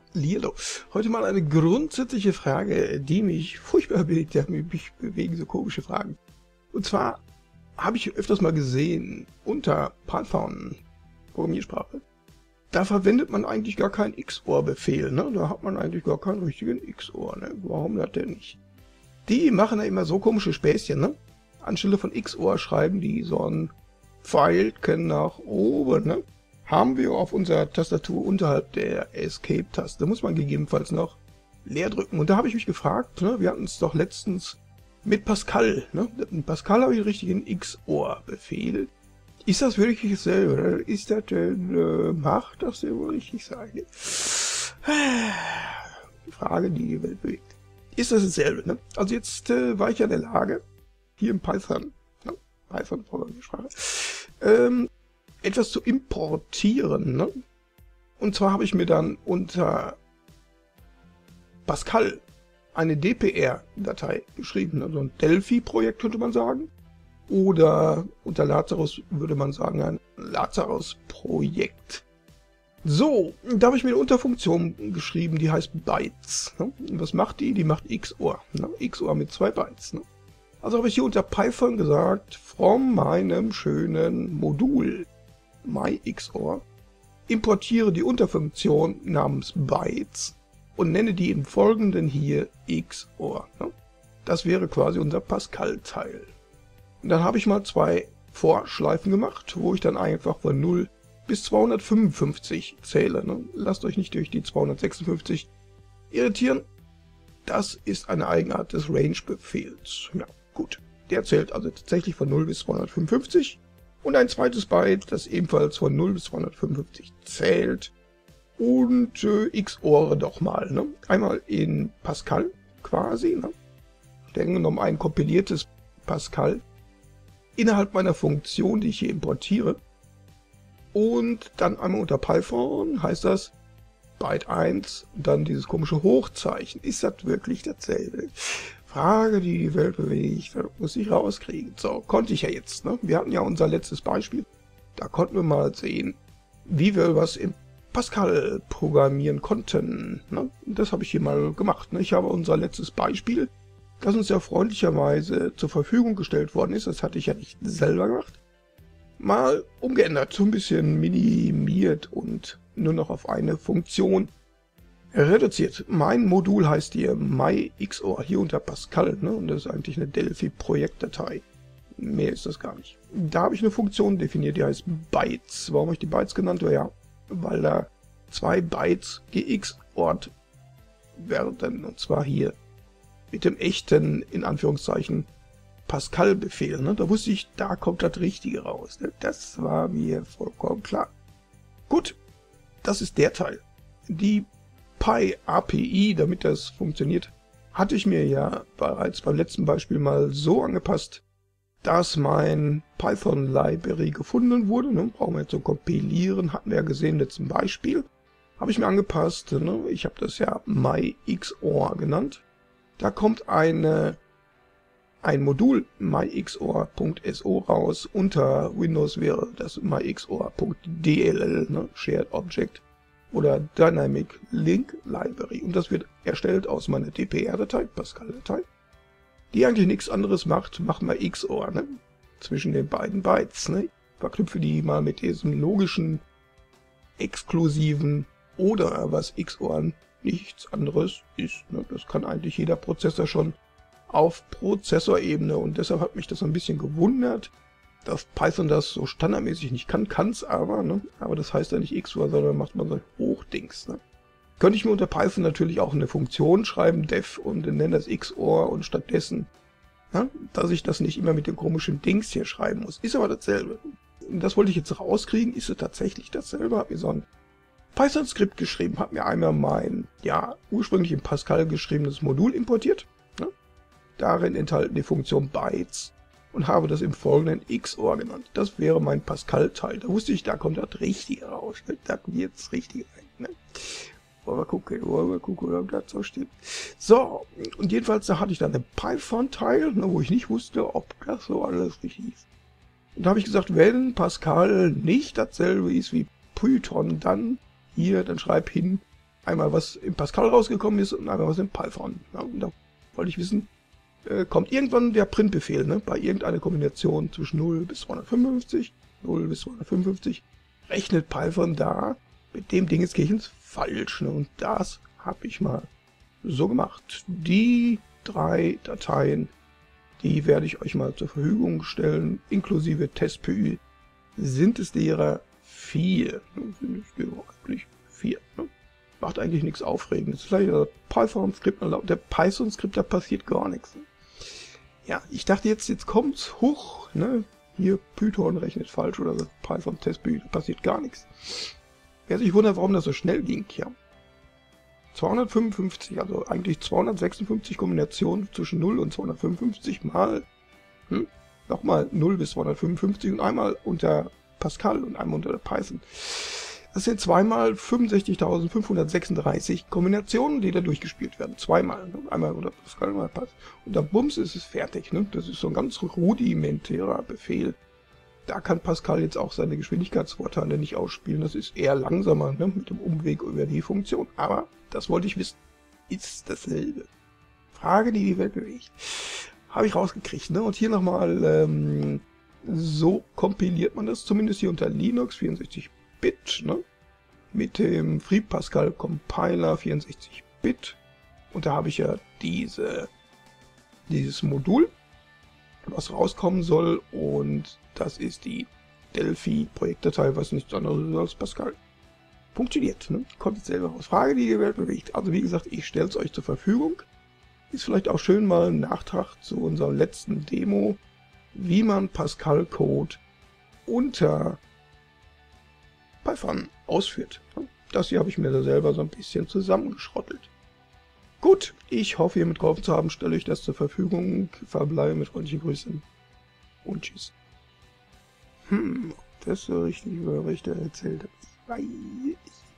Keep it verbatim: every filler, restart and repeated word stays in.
Hallihallo. Heute mal eine grundsätzliche Frage, die mich furchtbar bewegt. Ja, mich bewegen so komische Fragen. Und zwar habe ich öfters mal gesehen, unter Python, Programmiersprache, da verwendet man eigentlich gar keinen X O R-Befehl. Ne? Da hat man eigentlich gar keinen richtigen X O R. Ne? Warum das denn nicht? Die machen da immer so komische Späßchen. Ne? Anstelle von X O R schreiben die so ein Pfeilchen nach oben. Ne? Haben wir auf unserer Tastatur unterhalb der Escape-Taste. Da muss man gegebenenfalls noch leer drücken. Und da habe ich mich gefragt, ne, wir hatten es doch letztens mit Pascal. Ne? Mit Pascal habe ich einen richtigen X O R-Befehl. Ist das wirklich dasselbe? Oder ist das denn, äh, macht das denn wohl richtig sein? Die Frage, die die Welt bewegt. Ist das dasselbe? Ne? Also jetzt äh, war ich ja in der Lage, hier im Python, ne? Python-Programmiersprache, ähm, etwas zu importieren. Ne? Und zwar habe ich mir dann unter Pascal eine D P R-Datei geschrieben, also ein Delphi-Projekt könnte man sagen. Oder unter Lazarus würde man sagen ein Lazarus-Projekt. So, da habe ich mir eine Unterfunktion geschrieben, die heißt Bytes. Ne? Und was macht die? Die macht X O R. Ne? X O R mit zwei Bytes. Ne? Also habe ich hier unter Python gesagt, von meinem schönen Modul myXOR importiere die Unterfunktion namens Bytes und nenne die im Folgenden hier X O R. Ne? Das wäre quasi unser Pascal-Teil. Und dann habe ich mal zwei Vorschleifen gemacht, wo ich dann einfach von null bis zweihundertfünfundfünfzig zähle. Ne? Lasst euch nicht durch die zweihundertsechsundfünfzig irritieren. Das ist eine Eigenart des Range-Befehls. Ja, gut. Der zählt also tatsächlich von null bis zweihundertfünfundfünfzig. Und ein zweites Byte, das ebenfalls von null bis zweihundertfünfundfünfzig zählt. Und äh, X O R doch mal. Ne? Einmal in Pascal quasi. Ne? Streng genommen ein kompiliertes Pascal. Innerhalb meiner Funktion, die ich hier importiere. Und dann einmal unter Python heißt das Byte eins, dann dieses komische Hochzeichen. Ist das wirklich dasselbe? Frage, die die Welt bewegt, das muss ich rauskriegen. So, konnte ich ja jetzt. Ne? Wir hatten ja unser letztes Beispiel. Da konnten wir mal sehen, wie wir was im Pascal programmieren konnten. Ne? Das habe ich hier mal gemacht. Ne? Ich habe unser letztes Beispiel, das uns ja freundlicherweise zur Verfügung gestellt worden ist, das hatte ich ja nicht selber gemacht, mal umgeändert, so ein bisschen minimiert und nur noch auf eine Funktion reduziert. Mein Modul heißt hier myXOR, hier unter Pascal, ne? Und das ist eigentlich eine Delphi-Projektdatei. Mehr ist das gar nicht. Da habe ich eine Funktion definiert, die heißt Bytes. Warum habe ich die Bytes genannt? Ja, weil da zwei Bytes gexort werden, und zwar hier mit dem echten, in Anführungszeichen, Pascal-Befehl. Ne? Da wusste ich, da kommt das Richtige raus. Ne? Das war mir vollkommen klar. Gut, das ist der Teil. Die Py-A P I, damit das funktioniert, hatte ich mir ja bereits beim letzten Beispiel mal so angepasst, dass mein Python-Library gefunden wurde. Ne? Brauchen wir jetzt so kompilieren, hatten wir ja gesehen im letzten Beispiel. Habe ich mir angepasst. Ne? Ich habe das ja myXOR genannt. Da kommt eine, ein Modul myXOR.so raus. Unter Windows wäre das myXOR.dll, ne? Shared Object oder Dynamic Link Library. Und das wird erstellt aus meiner D P R-Datei, Pascal-Datei, die eigentlich nichts anderes macht, machen wir X O R, ne? Zwischen den beiden Bytes. Ne? Verknüpfe die mal mit diesem logischen, exklusiven oder was X O R nichts anderes ist. Ne? Das kann eigentlich jeder Prozessor schon auf Prozessorebene, und deshalb hat mich das ein bisschen gewundert, dass Python das so standardmäßig nicht kann, kann es aber, ne? Aber das heißt ja nicht X O R, sondern macht man so Hochdings. Ne? Könnte ich mir unter Python natürlich auch eine Funktion schreiben, def, und nenne das X O R und stattdessen, ne? Dass ich das nicht immer mit dem komischen Dings hier schreiben muss. Ist aber dasselbe. Das wollte ich jetzt rauskriegen, ist es tatsächlich dasselbe? Habe mir so ein Python-Skript geschrieben, habe mir einmal mein, ja, ursprünglich in Pascal geschriebenes Modul importiert. Ne? Darin enthalten die Funktion Bytes und habe das im Folgenden X O R genannt. Das wäre mein Pascal-Teil. Da wusste ich, da kommt das Richtige raus. Ne? Da wird das Richtige sein. Ne? Wollen wir gucken, wollen wir gucken, ob das so stimmt. So, und jedenfalls, da hatte ich dann einen Python-Teil, ne, wo ich nicht wusste, ob das so alles richtig ist. Und da habe ich gesagt, wenn Pascal nicht dasselbe ist wie Python, dann hier, dann schreib hin Einmal was in Pascal rausgekommen ist und einmal was in Python. Ja, und da wollte ich wissen, äh, kommt irgendwann der Printbefehl, ne, bei irgendeiner Kombination zwischen null bis zweihundertfünfundfünfzig, null bis zweihundertfünfundfünfzig, rechnet Python da mit dem Dingenskirchens falsch. Ne, und das habe ich mal so gemacht. Die drei Dateien, die werde ich euch mal zur Verfügung stellen, inklusive Test-P Y. Sind es derer vier? Ne, sind es derer eigentlich vier? Ne? Macht eigentlich nichts Aufregendes. Vielleicht der Python-Skript, der Python-Skript, da passiert gar nichts. Ja, ich dachte jetzt, jetzt kommt's hoch, ne? Hier Python rechnet falsch oder Python-Test-P Y, da passiert gar nichts. Wer sich wundert, warum das so schnell ging, ja. zweihundertfünfundfünfzig, also eigentlich zweihundertsechsundfünfzig Kombinationen zwischen null und zweihundertfünfundfünfzig mal, hm, nochmal null bis zweihundertfünfundfünfzig und einmal unter Pascal und einmal unter der Python. Das sind zweimal fünfundsechzigtausendfünfhundertsechsunddreißig Kombinationen, die da durchgespielt werden. Zweimal. Ne? Einmal unter Pascal, einmal Python. Und dann bums ist es fertig. Ne? Das ist so ein ganz rudimentärer Befehl. Da kann Pascal jetzt auch seine Geschwindigkeitsvorteile nicht ausspielen. Das ist eher langsamer, ne? Mit dem Umweg über die Funktion. Aber das wollte ich wissen. Ist dasselbe. Frage, die die Welt bewegt. Habe ich rausgekriegt. Ne? Und hier nochmal, ähm, so kompiliert man das. Zumindest hier unter Linux, vierundsechzig Bit, ne? Mit dem FreePascal Compiler vierundsechzig Bit. Und da habe ich ja diese, dieses Modul, was rauskommen soll. Und das ist die Delphi-Projektdatei, was nichts anderes ist als Pascal. Funktioniert, ne? Kommt jetzt selber raus. Frage, die die Welt bewegt. Also wie gesagt, ich stelle es euch zur Verfügung. Ist vielleicht auch schön mal ein Nachtrag zu unserer letzten Demo, wie man Pascal-Code unter Python ausführt. Das hier habe ich mir da selber so ein bisschen zusammengeschrottelt. Gut, ich hoffe, ihr mitgeholfen zu haben, stelle ich das zur Verfügung, verbleibe mit freundlichen Grüßen und tschüss. Hm, ob das so richtig über Richter erzählt hat, weiß ich.